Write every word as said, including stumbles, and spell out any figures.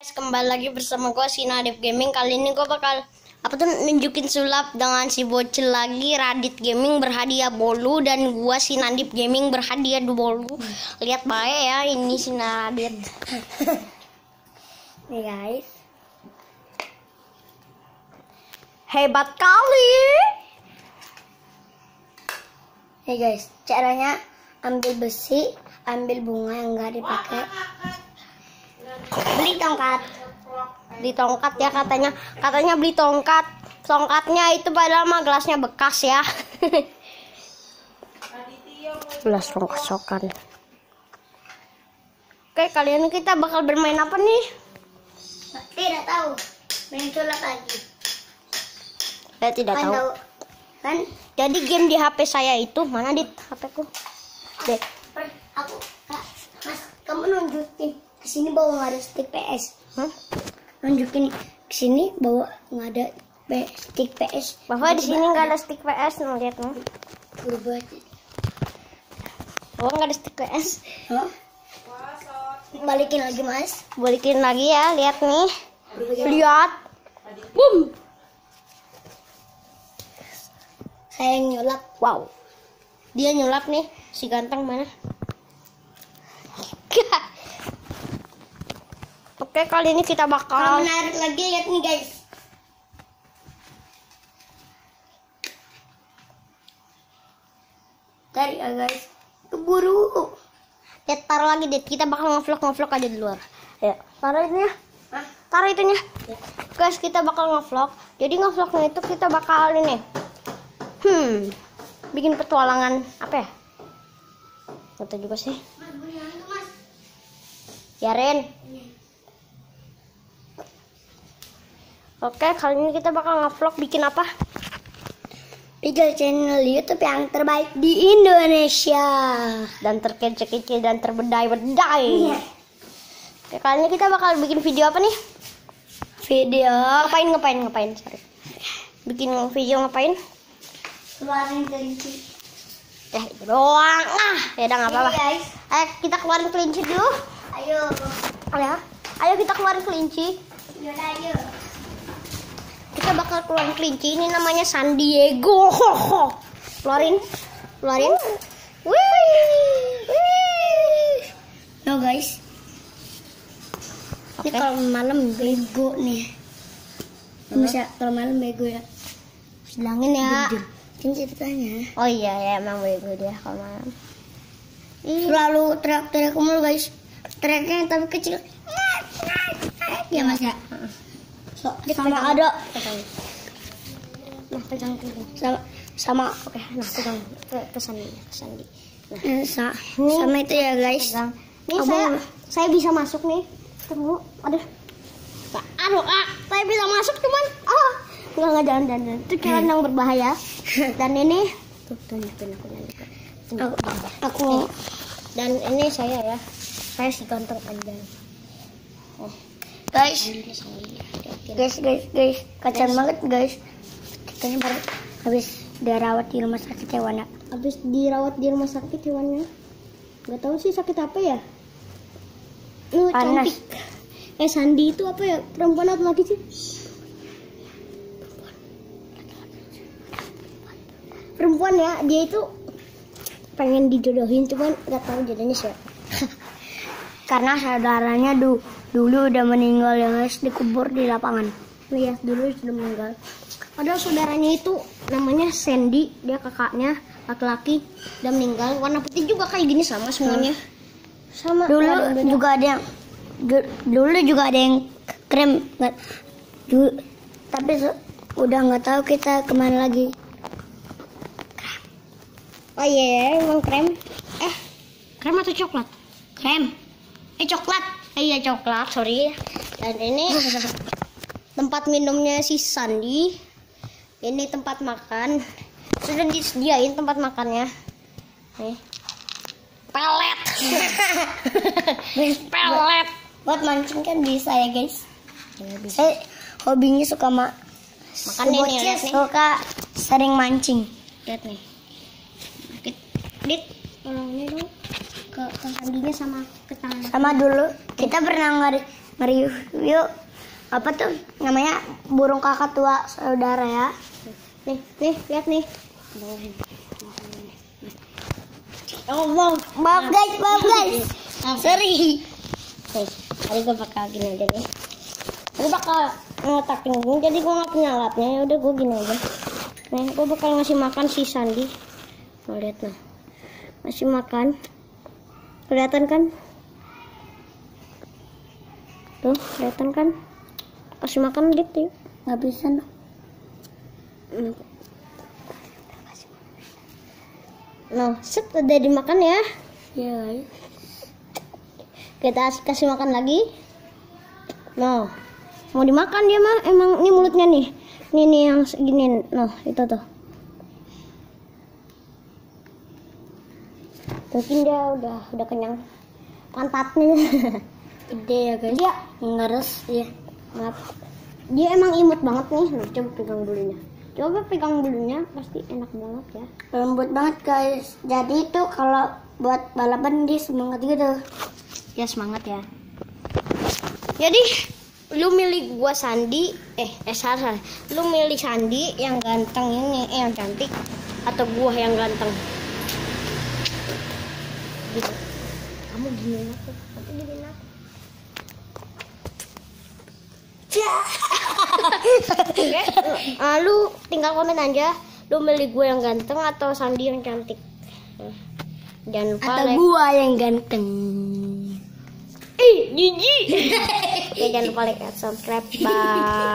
Kembali lagi bersama gue si Nadif Gaming. Kali ini gue bakal apa tuh nunjukin sulap dengan si bocil lagi. Radit Gaming berhadiah bolu dan gue si Nadif Gaming berhadiah dua bolu. Lihat baik ya ini si Nadif. Nih guys, Hebat kali. nih guys, caranya ambil besi, ambil bunga yang nggak dipakai, beli tongkat. Beli tongkat ya katanya. Katanya beli tongkat. Tongkatnya itu padahal mah gelasnya bekas ya. Gelas rongsokan. Oke, kali ini kita bakal bermain apa nih? Tidak tahu, main sulap lagi. Saya tidak Kan tahu. tahu, kan? Jadi game di H P saya itu mana di H P ku? Dek. Per- Aku, Kak, Mas, kamu nunjukin kesini bawa nggak ada stick P S. Hah? Nunjukin kesini bawa nggak ada P- stick P S. Bahwa di sini nggak ada stick P S, no, lihat no. Udah buat. Oh, nggak ada stick P S. Hah? Balikin lagi Mas. Balikin lagi ya, lihat nih. Lihat. Boom. Saya yang nyulap. Wow. Dia nyulap nih, si ganteng mana? Oke, kali ini kita Kalau bakal menarik lagi, lihat nih guys. Tarik ya guys. Keburu. lihat taruh lagi deh. Kita bakal ngevlog ngevlog aja di luar. Ya, taruh itunya. Hah? Taruh itunya. Ya. Guys, kita bakal ngevlog. Jadi ngevlognya itu kita bakal ini. Hmm. Bikin petualangan apa ya? Nggak tahu juga sih. Mas, beli yang itu, Mas. Ya, Ren. Oke, kali ini kita bakal ngevlog bikin apa? Tiga channel YouTube yang terbaik di Indonesia. Dan terkece-kece dan terbedai-bedai. Iya. Oke, kali ini kita bakal bikin video apa nih? Video Ngapain, ngapain, ngapain? Sorry. Bikin video ngapain? keluarin kelinci. Ya, itu doang. Ah, ya udah nggak apa-apa. Oke, guys. Ayo kita keluarin kelinci dulu. Ayo. Ayo, ayo kita keluarin kelinci. Yaudah, ayo. Kita bakal keluarin kelinci. Ini namanya San Diego. Keluarin, keluarin. Wih, wih. No guys. Oke. Ini kalau malam bego nih. Bisa kalau malam bego ya. Bilangin ya. Jujur. Kan ceritanya. Oh iya ya, emang bego dia kalau malam. Ih, Selalu teriak-teriak mulu guys. Teriaknya tapi kecil. Ya Mas ya. So, sama ada pegang. Nah, pegang dulu. sama sama Oke, nah pegang ke ke Sandi, ke Sandi. Nah, eh, sa- sama itu ya guys. pegang. Nih Abang. saya saya bisa masuk nih. Tunggu, aduh. Nah, aduh, ah, saya bisa masuk cuman ah, enggak enggak jangan jangan. Itu kira yang berbahaya. Dan ini tuh tunjukin aku tunjukin. Aku, aku Dan ini saya ya. Saya si ganteng anjay. Oh, guys, ini Sandi. Liatin. guys, guys, guys, kacang banget guys. Kayaknya baru habis dirawat di rumah sakit hewan ya. Habis dirawat di rumah sakit hewannya. Nggak tahu sih sakit apa ya. Uh, Panas. cantik. Eh, Sandi itu apa ya? Perempuan atau laki sih? Perempuan ya. Dia itu pengen dijodohin cuman nggak tahu jodohnya siapa. Karena saudaranya du, dulu udah meninggal ya guys, dikubur di lapangan. Iya, dulu sudah meninggal. Padahal saudaranya itu namanya Sandy, dia kakaknya laki-laki, udah meninggal. Warna putih juga kayak gini sama semuanya. Sama. Dulu nggak ada yang beda. juga ada yang du- dulu juga ada yang krem nggak dulu, tapi se- udah nggak tahu kita kemana lagi. Oh iya, emang krem. Eh, krem atau coklat? Krem. Eh, coklat. Eh, iya coklat, sorry. Dan ini tempat minumnya si Sandi. Ini tempat makan. Sudah disediain tempat makannya. Nih. Pelet. Pelet. Buat mancing kan bisa ya guys. Ya, bisa. Saya hobinya suka ma Makan nih, bocil lihat nih. suka sering mancing. Lihat nih. Dit, dit, tolong ini dong. Ke, ke Sandinya sama ke tangan. Sama dulu kita pernah ngari nge-review apa tuh namanya burung kakak tua saudara ya. Nih, nih, lihat nih. Oh, wow. Maaf guys, maaf guys. Sorry. Nih, tadi gue bakal gini aja nih. Gue bakal ngotakin gue, jadi gue nggak punya alatnya. Ya udah gue gini aja. Nih, gue bakal ngasih makan si Sandi. Nah, lihat nah. Ngasih makan. Kelihatan kan? Tuh, kelihatan kan? Kasih makan gitu. Nggak bisa. No. Nah, set udah dimakan ya. Ya. Kita kasih makan lagi. Nah, mau dimakan dia mah. Emang ini mulutnya nih. Ini nih yang segini. Nah, itu tuh. Mungkin dia udah udah kenyang. Pantatnya. Gede ya guys. Dia ngeres ya. maaf. Dia emang imut banget nih. Nah, coba pegang bulunya. Coba pegang bulunya, pasti enak banget ya. Lembut banget guys. Jadi itu kalau buat balapan dia semangat gitu. Ya semangat ya. Jadi lu milih gua Sandi, eh eh salah, salah. Lu milih Sandi yang ganteng ini, eh, yang cantik, atau gua yang ganteng? Gitu. Kamu gini aku, aku gini aku. Oke, uh, lu tinggal komen aja, lu milih gue yang ganteng atau Sandi yang cantik. Jangan lupa Atau like. gua yang ganteng. Ih, jijik. Ya, jangan lupa like dan subscribe. Bye.